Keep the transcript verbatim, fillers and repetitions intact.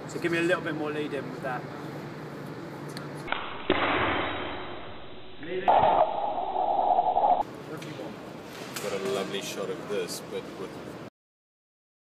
So give me a little bit more lead in with that. Lead in. Got a lovely shot of this, but with